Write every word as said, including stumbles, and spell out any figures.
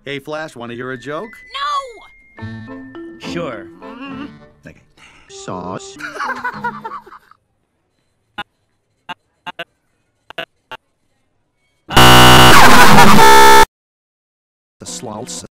Hey, Flash, want to hear a joke? No! Sure. Okay. Sauce. The slouch.